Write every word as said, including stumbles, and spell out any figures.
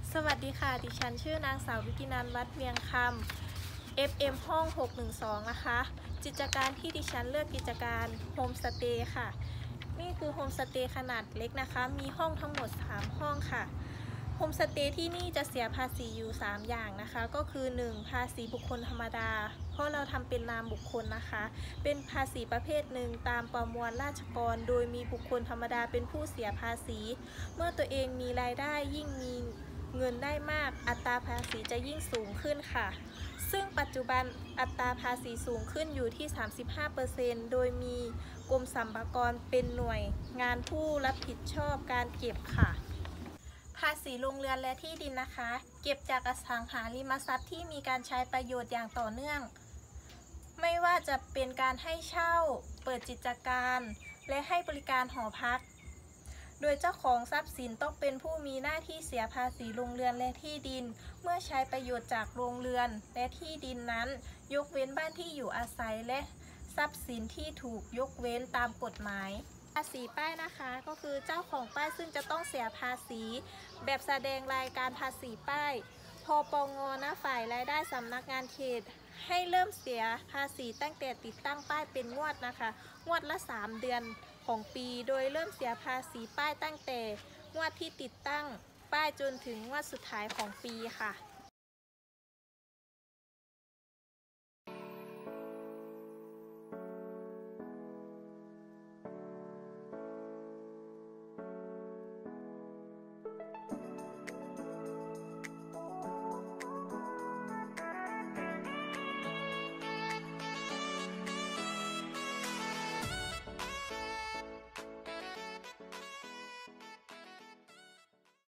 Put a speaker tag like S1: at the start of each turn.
S1: สวัสดีค่ะ ดิฉันชื่อนางสาววิกินันท์ วัดเวียงคำ เอฟ เอ็ม ห้อง หกหนึ่งสอง นะคะ กิจการที่ดิฉันเลือกกิจการโฮมสเตย์ค่ะ นี่คือโฮมสเตย์ขนาดเล็กนะคะ มีห้องทั้งหมด สาม ห้องค่ะ โฮมสเตย์ที่นี่จะเสียภาษีอยู่ สาม อย่างนะคะ ก็คือ หนึ่ง ภาษีบุคคลธรรมดา เพราะเราทำเป็นนามบุคคลนะคะ เป็นภาษีประเภทหนึ่งตามประมวลราษฎร โดยมีบุคคลธรรมดาเป็นผู้เสียภาษี เมื่อตัวเองมีรายได้ยิ่งมีเงินได้มากอัตราภาษีจะยิ่งสูงขึ้นค่ะ ซึ่งปัจจุบันอัตราภาษีสูงขึ้นอยู่ที่ สามสิบห้าเปอร์เซ็นต์ โดยมีกรมสรรพากรเป็นหน่วยงานผู้รับผิดชอบการเก็บค่ะภาษีโรงเรือนและที่ดินนะคะ เก็บจากอสังหาริมทรัพย์ที่มีการใช้ประโยชน์อย่างต่อเนื่อง ไม่ว่าจะเป็นการให้เช่า เปิดกิจการ และให้บริการหอพัก โดยเจ้าของทรัพย์สินต้องเป็นผู้มีหน้าที่เสียภาษีโรงเรือนและที่ดิน เมื่อใช้ประโยชน์จากโรงเรือนและที่ดินนั้น ยกเว้นบ้านที่อยู่อาศัยและทรัพย์สินที่ถูกยกเว้นตามกฎหมาย ภาษีป้ายนะคะก็คือเจ้าของป้ายซึ่งจะต้องเสียภาษีแบบแสดงรายการภาษีป้ายพปงนะฝ่ายรายได้สำนักงานเขตให้เริ่มเสียภาษีตั้งแต่ติดตั้งป้ายเป็นงวดนะคะงวดละสามเดือนของปีโดยเริ่มเสียภาษีป้ายตั้งแต่งวดที่ติดตั้งป้ายจนถึงงวดสุดท้ายของปีค่ะ